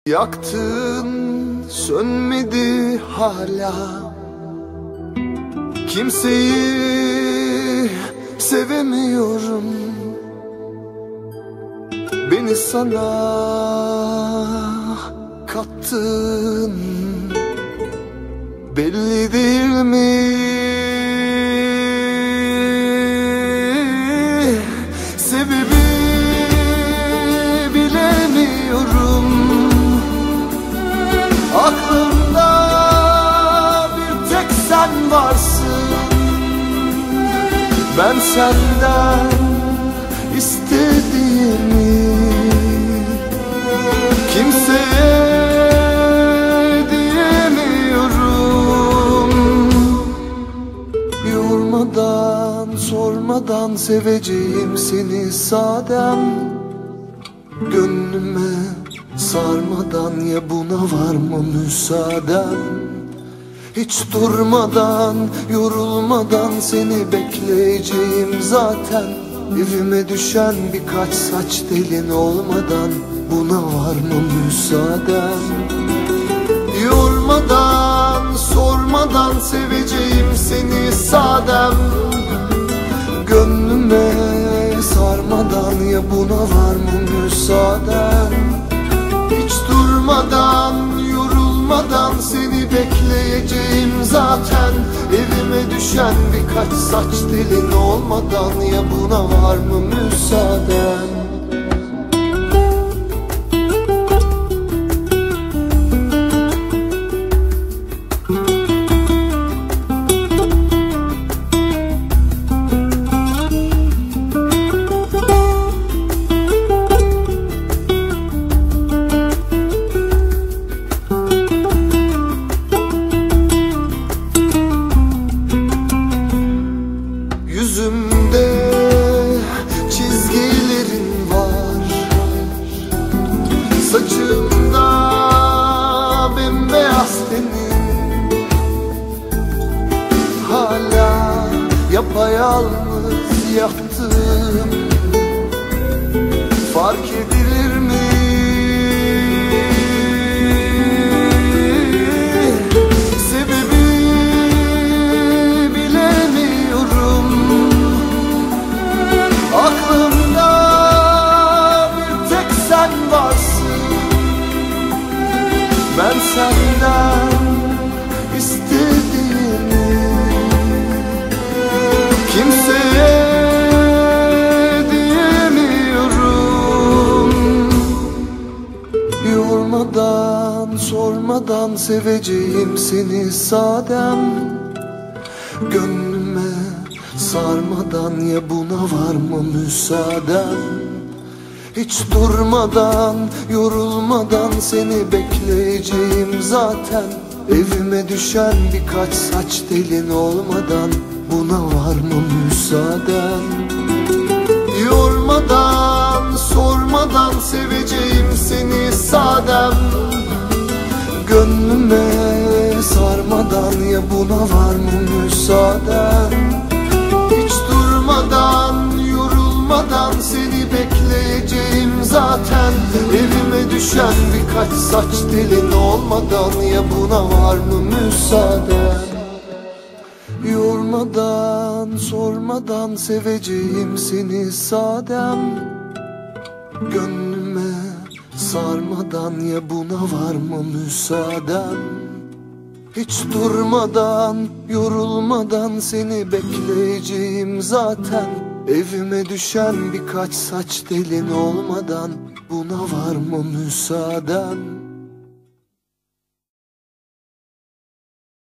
Yaktın sönmedi hala. Kimseyi sevemiyorum. Beni sana kattın, belli değil mi? Sebebi bilemiyorum. Aklımda bir tek sen varsın. Ben senden istediğimi kimseye diyemiyorum. Yormadan, sormadan seveceğim seni sadem. Gönlüme sarmadan ya buna var mı müsaaden? Hiç durmadan, yorulmadan seni bekleyeceğim zaten. Evime düşen birkaç saç telin olmadan buna var mı müsaaden? Yormadan, sormadan seveceğim seni sadem. Gönlüme sarmadan ya buna var mı müsaaden? Hiç durmadan, yorulmadan seni bekleyeceğim zaten. Evime düşen birkaç saç telin olmadan ya buna var mı müsaaden? Yüzümde çizgilerin var, saçımda bembeyaz tenin. Hala yapayalnız yattım, fark edilir mi? Aklımda bir tek sen varsın. Ben senden istediğimi kimseye diyemiyorum. Yormadan, sormadan seveceğim seni sadem. Gönlüme sarmadan ya buna var mı müsaaden? Hiç durmadan, yorulmadan seni bekleyeceğim zaten. Evime düşen birkaç saç telin olmadan buna var mı müsaaden? Yormadan, sormadan seveceğim seni sadem. Gönlüme sarmadan ya buna var mı müsaaden? Hiç durmadan, yorulmadan seni bekleyeceğim zaten. Evime düşen birkaç saç telin olmadan ya buna var mı müsaaden? Yormadan, sormadan seveceğim seni sadem. Gönlüme sarmadan ya buna var mı müsaaden? Hiç durmadan, yorulmadan seni bekleyeceğim zaten. Evime düşen birkaç saç telin olmadan buna var mı müsaaden?